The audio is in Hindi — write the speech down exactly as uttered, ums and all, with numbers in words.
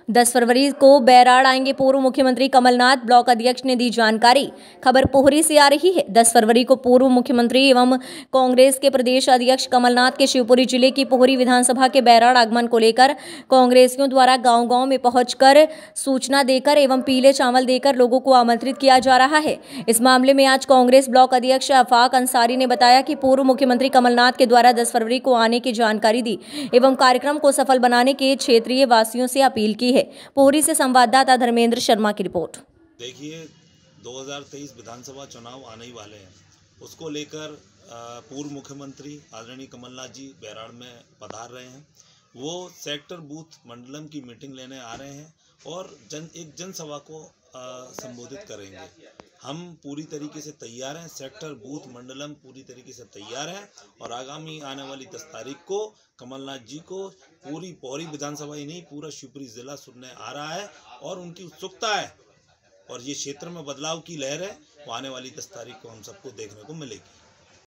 दस फरवरी को बैराड़ आएंगे पूर्व मुख्यमंत्री कमलनाथ, ब्लॉक अध्यक्ष ने दी जानकारी। खबर पोहरी से आ रही है। दस फरवरी को पूर्व मुख्यमंत्री एवं कांग्रेस के प्रदेश अध्यक्ष कमलनाथ के शिवपुरी जिले की पोहरी विधानसभा के बैराड़ आगमन को लेकर कांग्रेसियों द्वारा गांव-गांव में पहुंचकर सूचना देकर एवं पीले चावल देकर लोगों को आमंत्रित किया जा रहा है। इस मामले में आज कांग्रेस ब्लॉक अध्यक्ष आफाक अंसारी ने बताया कि पूर्व मुख्यमंत्री कमलनाथ के द्वारा दस फरवरी को आने की जानकारी दी एवं कार्यक्रम को सफल बनाने के क्षेत्रीय वासियों से अपील की है। पोहरी से संवाददाता धर्मेंद्र शर्मा की रिपोर्ट। देखिए, दो हज़ार तेईस विधानसभा चुनाव आने ही वाले हैं, उसको लेकर पूर्व मुख्यमंत्री आदरणीय कमलनाथ जी बैराड़ में पधार रहे हैं। वो सेक्टर बूथ मंडलम की मीटिंग लेने आ रहे हैं और जन एक जनसभा को संबोधित करेंगे। हम पूरी तरीके से तैयार हैं, सेक्टर बूथ मंडलम पूरी तरीके से तैयार है और आगामी आने वाली दस तारीख को कमलनाथ जी को पूरी पोहरी विधानसभा ही नहीं पूरा शिवपुरी जिला सुनने आ रहा है और उनकी उत्सुकता है और ये क्षेत्र में बदलाव की लहर है, वो आने वाली दस तारीख को हम सबको देखने को मिलेगी।